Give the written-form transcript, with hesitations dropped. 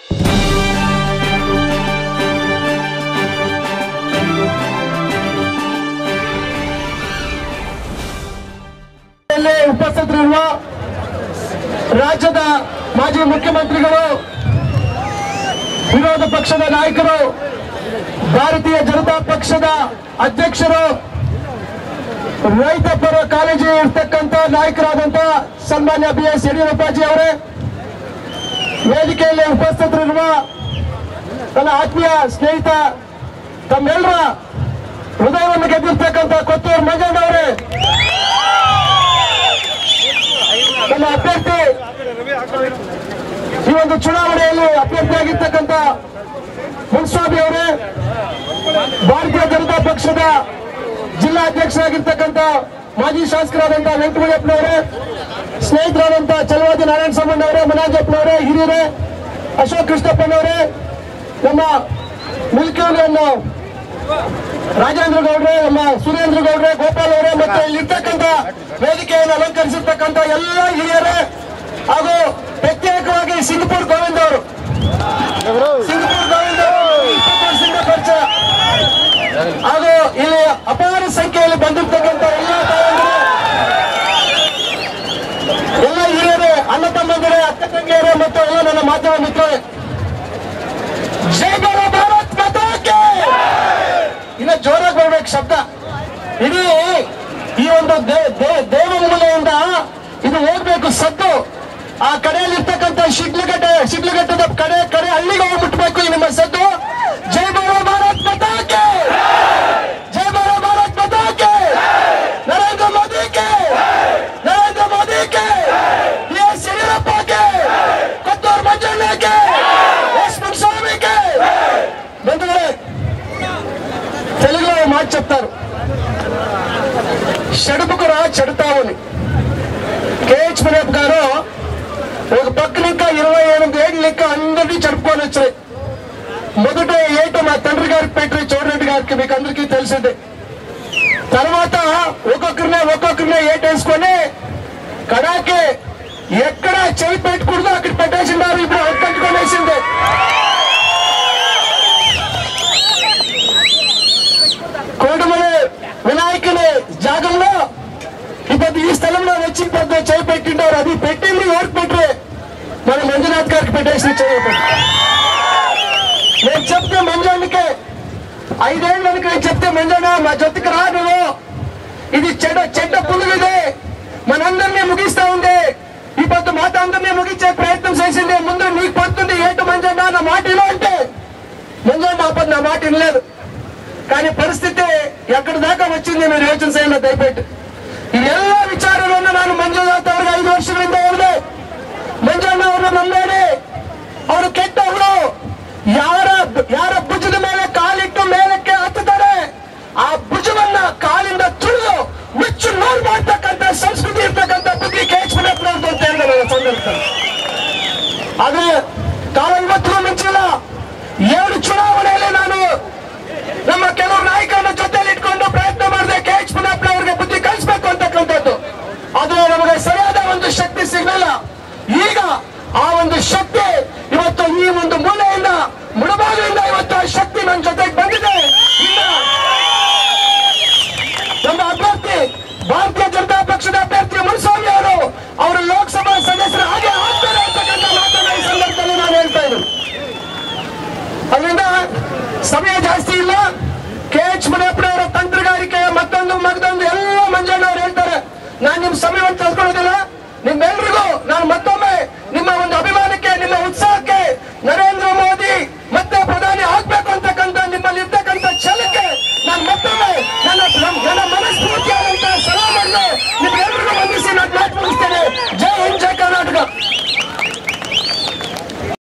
ಉಪಸ್ಥಿತರಿರುವ ರಾಜ್ಯದ ಮಾಜಿ ಮುಖ್ಯಮಂತ್ರಿಗಳು, ವಿರೋಧ ಪಕ್ಷದ ನಾಯಕರು, ಭಾರತೀಯ ಜನತಾ ಪಕ್ಷದ ಅಧ್ಯಕ್ಷರು, ರೈತ ಪರ ಕಾಳಜಿ ಇರ್ತಕ್ಕಂಥ ನಾಯಕರಾದಂಥ ಸನ್ಮಾನ್ಯ BS ಯಡಿಯೂರಪ್ಪಾಜಿ ಅವರೇ, ವೇದಿಕೆಯಲ್ಲಿ ಉಪಸ್ಥಿತರಿರುವ ನನ್ನ ಆತ್ಮೀಯ ಸ್ನೇಹಿತ, ತಮ್ಮೆಲ್ಲರ ಹೃದಯವನ್ನು ಗೆದ್ದಿರ್ತಕ್ಕಂಥ ಕೊತ್ತೂರು ಮಂಜಣ್ಣ ಅವರೇ, ನಮ್ಮ ಅಭ್ಯರ್ಥಿ, ಈ ಒಂದು ಚುನಾವಣೆಯಲ್ಲಿ ಅಭ್ಯರ್ಥಿಯಾಗಿರ್ತಕ್ಕಂಥ ಮುನ್ಸ್ವಾಮಿ ಅವರೇ, ಭಾರತೀಯ ಜನತಾ ಪಕ್ಷದ ಜಿಲ್ಲಾಧ್ಯಕ್ಷರಾಗಿರ್ತಕ್ಕಂಥ ಮಾಜಿ ಶಾಸಕರಾದಂಥ ವೆಂಕಟಮಯ್ಯಪ್ಪನವರೇ, ಸ್ನೇಹಿತರಾದಂಥ ಚಲವಾದಿ ನಾರಾಯಣ ಸಾಮಣ್ಣವರೇ, ಮನಾಜಪ್ಪನವರೇ, ಹಿರಿಯರೇ, ಅಶೋಕ್ ಕೃಷ್ಣಪ್ಪನವರೇ, ನಮ್ಮ ಮಿಲ್ಕಿಯನ್ನು ರಾಜೇಂದ್ರ ಗೌಡ್ರೆ, ನಮ್ಮ ಸುರೇಂದ್ರ ಗೌಡ್ರೆ, ಗೋಪಾಲ್ ಅವರೇ, ಮತ್ತೆ ಇಲ್ಲಿರ್ತಕ್ಕಂಥ ವೇದಿಕೆಯನ್ನು ಅಲಂಕರಿಸಿರ್ತಕ್ಕಂಥ ಎಲ್ಲ ಹಿರಿಯರೇ, ಹಾಗೂ ಪ್ರತ್ಯೇಕವಾಗಿ ಸಿಂಗಪುರ್ ಗೋವಿಂದ್ ಅವರು, ಪರಿಚಯ, ಹಾಗೂ ಇಲ್ಲಿ ಅಪಾರ ಸಂಖ್ಯೆಯಲ್ಲಿ ಬಂದಿರ್ತಕ್ಕಂಥ ಎಲ್ಲ ಹಿರಿಯರೇ, ಅಣ್ಣ ತಮ್ಮಂದಿರೇ, ಅಕ್ಕ ತಂಗಿಯರೇ ಮತ್ತು ಎಲ್ಲ ನನ್ನ ಮಾಧ್ಯಮ ಮಿತ್ರರೇ, ಜೈ ಬೋಲೋ ಭಾರತ್ ಮಾತಾ ಕಿ. ಇನ್ನ ಜೋರಾಗಿ ಬರ್ಬೇಕು ಶಬ್ದ. ಇಡೀ ಈ ಒಂದು ದೇವಮೂಲೆಯಿಂದ ಇದು ಹೋಗ್ಬೇಕು ಸದ್ದು. ಆ ಕಡೆಯಲ್ಲಿ ಇರ್ತಕ್ಕಂಥ ಶಿಡ್ಲಘಟ್ಟದ ಕಡೆ ಹಳ್ಳಿಗೆ ಹೋಗಿ ಮುಟ್ಟಬೇಕು ಈ ನಿಮ್ಮ ಸದ್ದು. ಜೈ ಬೋಲೋ ಭಾರತ್ ಮಾತಾ ಕಿ, ಜೈ ಬೋಲೋ ಭಾರತ್ ಮಾತಾ ಕಿ, ನರೇಂದ್ರ ಮೋದಿ ಕೆ, ನರೇಂದ್ರ ಮೋದಿ ಕೆ, BS ಯಡಿಯೂರಪ್ಪ ಕೆ, ಕೊತ್ತೂರು ಮಂಜಣ್ಣ ಕೆ, ಎಸ್ ಮುನ್ಸ್ವಾಮಿ ಕೆ. ಬಂಧುಗಳೇ, తెలుగులో మాట చెప్తారు, షడుపుకురా చెడుతావుని. KH మునియప్ప గారు ఒక పక్కన ఇంకా 28 ఏళ్ళు లెక్క అందరినీ చెడుపుకొని వచ్చాయి. మొదట ఏటో మా తండ్రి గారికి పెట్టి చోడరెడ్డి గారికి మీకు అందరికీ తెలిసిందే. తర్వాత ఒక్కొక్కరినే ఏటేసుకొని కడాకి ఎక్కడ చేయి పెట్టకూడదు అక్కడ పెట్టేసిండారు. ఇప్పుడు కట్టుకొనేసింది. కోటమల్లి వినాయకుని జాగంలో ఇప్పుడు ఈ స్థలంలో వచ్చి పెద్ద చేయి పెట్టిండారు. అది పెట్టింది ఎవరికి పెట్టరు, మన మంజునాథ్ గారికి పెట్టేసి చేయబడి. నేను చెప్తే మంజానికి 5 ఏళ్ళ వెనక నేను చెప్తే, మంజాన మా జొత్తుకు రా, నువ్వు ఇది చెడ్డ పులుగుదే, మనందరినీ ముగిస్తా ఉంది. ఈ పొద్దు మాట అందరినీ ముగించే ప్రయత్నం చేసింది. ముందు నీకు పడుతుంది ఏటు మంజాన నా మాట ఇలా అంటే, మంజాన నా మాట వినలేదు. కానీ ಪರಿಸ್ಥಿತಿ ಎಕ್ಕಡ ದಾకా వచ్చింది. మీరు ಯೋಚನೆ చేయండి ದಯವಿಟ್ಟು. ಇದೆಲ್ಲ ವಿಚಾರವನ್ನು ನಾನು ಮಂಜುನಾಥ್ ಅವರಿಗೆ 5 ವರ್ಷಗಳಿಂದ ಹೇಳಿದೆ. ಮಂಜಣ್ಣ ಅವರನ್ನು ನಂಬೇಡಿ, ಅವರು ಕೆಟ್ಟವರು. ಯಾರ ಭುಜದ ಮೇಲೆ ಕಾಲಿಟ್ಟು ಮೇಲಕ್ಕೆ ಹತ್ತುತ್ತಾರೆ, ಆ ಭುಜವನ್ನ ಕಾಲಿಂದ ತುಳಿದು ಮುಚ್ಚು ನೋವು ಮಾಡ್ತಕ್ಕಂಥ ಸಂಸ್ಕೃತಿ ಇರ್ತಕ್ಕಂಥ ಬುದ್ಧಿ KH ಮುನಿಯಪ್ಪನವ್ರದ್ದು ಅಂತ ಹೇಳಿದೆ ನನ್ನ ಸಂದರ್ಭದಲ್ಲಿ. ಆದ್ರೆ ಕಾಲ ಇವತ್ತಿಗೂ ಮಿಂಚಿಲ್ಲ. 7 ಚುನಾವಣೆಯಲ್ಲಿ ನಾನು ನಮ್ಮ ಕೆಲವು ನಾಯಕರನ್ನ ಜೊತೆಯಲ್ಲಿ ಇಟ್ಕೊಂಡು ಪ್ರಯತ್ನ ಮಾಡಿದೆ KH ಮುನಿಯಪ್ಪನವ್ರಿಗೆ ಬುದ್ಧಿ ಕಲಿಸಬೇಕು ಅಂತಕ್ಕಂಥದ್ದು. ಆದ್ರೆ ನಮಗೆ ಸರಿಯಾದ ಒಂದು ಶಕ್ತಿ ಸಿಗಲಿಲ್ಲ. ಈಗ ಆ ಒಂದು ಶಕ್ತಿ ಇವತ್ತು ಈ ಒಂದು ಮೂಲೆಯಿಂದ ಮುಳಬಾಗಿಲಿಂದ ಇವತ್ತು ಆ ಶಕ್ತಿ ನನ್ನ ಜೊತೆಗೆ ಬಂದಿದೆ. ನಮ್ಮ ಅಭ್ಯರ್ಥಿ ಭಾರತೀಯ ಜನತಾ ಪಕ್ಷದ ಅಭ್ಯರ್ಥಿ ಮುನ್ಸ್ವಾಮಿ ಅವರು ಲೋಕಸಭಾ ಸದಸ್ಯರು ಹಾಗೆ ಆಗ್ತಾರೆ ಅಂತಕ್ಕಂಥ ಮಾತನ್ನ ಈ ಸಂದರ್ಭದಲ್ಲಿ ನಾನು ಹೇಳ್ತಾ ಇದ್ದೀನಿ. ಅದರಿಂದ ಸಮಯ ಜಾಸ್ತಿ ಇಲ್ಲ. KH ಮುನಿಯಪ್ಪನವರ ತಂತ್ರಗಾರಿಕೆ ಮತ್ತೊಂದು ಎಲ್ಲ ಮಂಜಣ್ಣ ಅವ್ರು ಹೇಳ್ತಾರೆ. ನಾನು ನಿಮ್ ಸಮಯವನ್ನು ತೆಗೆದುಕೊಳ್ಳೋದಿಲ್ಲ. ನಿಮ್ಮೆಲ್ಲರಿಗೂ